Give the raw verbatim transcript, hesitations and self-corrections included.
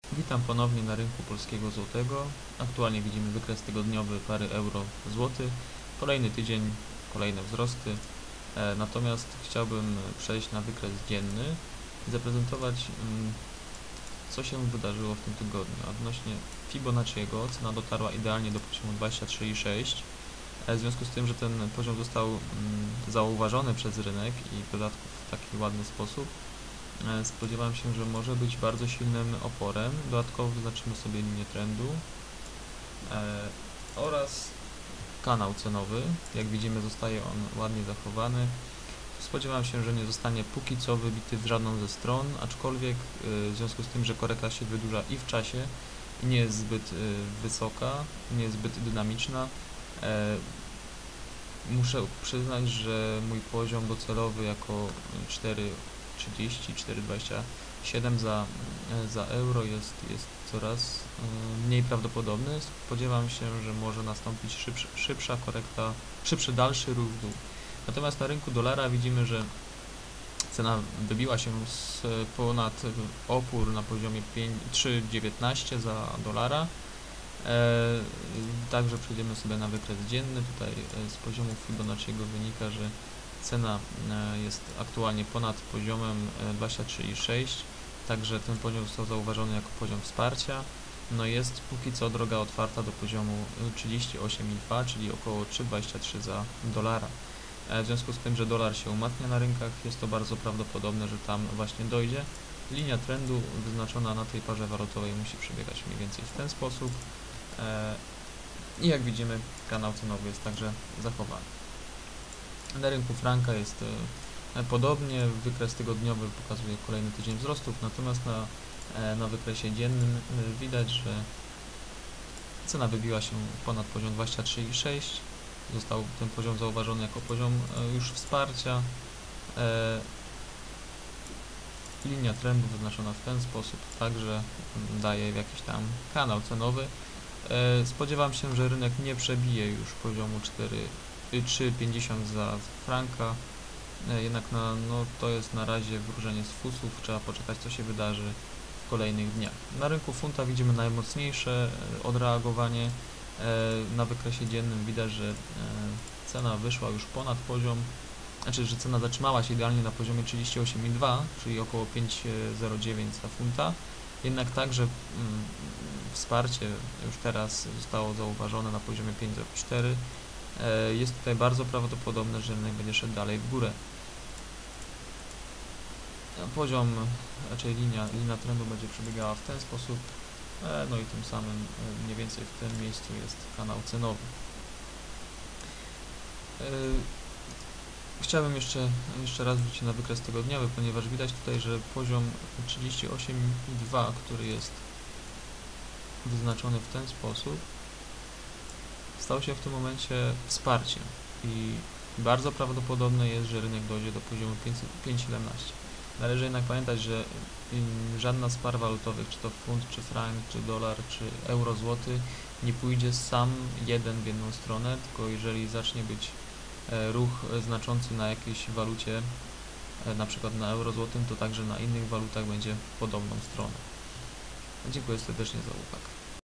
Witam ponownie na rynku polskiego złotego. Aktualnie widzimy wykres tygodniowy pary euro-złoty. Kolejny tydzień, kolejne wzrosty. E, natomiast chciałbym przejść na wykres dzienny i zaprezentować, mm, co się wydarzyło w tym tygodniu. A odnośnie Fibonacciego cena dotarła idealnie do poziomu dwadzieścia trzy i sześć. E, w związku z tym, że ten poziom został mm, zauważony przez rynek i w dodatku w taki ładny sposób, spodziewam się, że może być bardzo silnym oporem. Dodatkowo wyznaczymy sobie linię trendu e, oraz kanał cenowy. Jak widzimy, zostaje on ładnie zachowany. Spodziewam się, że nie zostanie póki co wybity w żadną ze stron, aczkolwiek e, w związku z tym, że korekta się wydłuża i w czasie i nie jest zbyt e, wysoka, nie jest zbyt dynamiczna, e, muszę przyznać, że mój poziom docelowy jako cztery trzydzieści, cztery dwadzieścia siedem za, za euro jest, jest coraz mniej prawdopodobny. Spodziewam się, że może nastąpić szybsza, szybsza korekta, szybszy dalszy ruch w dół. Natomiast na rynku dolara widzimy, że cena wybiła się z ponad opór na poziomie trzy dziewiętnaście za dolara. E, także przejdziemy sobie na wykres dzienny. Tutaj z poziomu Fibonacciego wynika, że cena jest aktualnie ponad poziomem dwadzieścia trzy i sześć, także ten poziom został zauważony jako poziom wsparcia. No jest póki co droga otwarta do poziomu trzydzieści osiem i dwa, czyli około trzy dwadzieścia trzy za dolara. W związku z tym, że dolar się umacnia na rynkach, jest to bardzo prawdopodobne, że tam właśnie dojdzie. Linia trendu wyznaczona na tej parze walutowej musi przebiegać mniej więcej w ten sposób. I jak widzimy, kanał cenowy jest także zachowany. Na rynku franka jest e, podobnie, wykres tygodniowy pokazuje kolejny tydzień wzrostów, natomiast na, e, na wykresie dziennym e, widać, że cena wybiła się ponad poziom dwadzieścia trzy i sześć, został ten poziom zauważony jako poziom e, już wsparcia. E, linia trendu wyznaczona w ten sposób także daje jakiś tam kanał cenowy. E, spodziewam się, że rynek nie przebije już poziomu cztery trzy pięćdziesiąt za franka, jednak na, no, to jest na razie wróżenie z fusów, trzeba poczekać, co się wydarzy w kolejnych dniach. Na rynku funta widzimy najmocniejsze odreagowanie. Na wykresie dziennym widać, że cena wyszła już ponad poziom, znaczy, że cena zatrzymała się idealnie na poziomie trzydzieści osiem i dwa, czyli około pięć zero dziewięć za funta. Jednak także mm, wsparcie już teraz zostało zauważone na poziomie pięć zero cztery. Jest tutaj bardzo prawdopodobne, że rynek będzie szedł dalej w górę. Poziom, raczej linia, linia trendu będzie przebiegała w ten sposób, no i tym samym mniej więcej w tym miejscu jest kanał cenowy. Chciałbym jeszcze, jeszcze raz wrócić na wykres tygodniowy, ponieważ widać tutaj, że poziom trzydzieści osiem i dwa, który jest wyznaczony w ten sposób, stał się w tym momencie wsparciem i bardzo prawdopodobne jest, że rynek dojdzie do poziomu pięć siedemnaście. Należy jednak pamiętać, że żadna z par walutowych, czy to funt, czy frank, czy dolar, czy euro, złoty, nie pójdzie sam jeden w jedną stronę, tylko jeżeli zacznie być ruch znaczący na jakiejś walucie, na przykład na euro, złotym, to także na innych walutach będzie w podobną stronę. Dziękuję serdecznie za uwagę.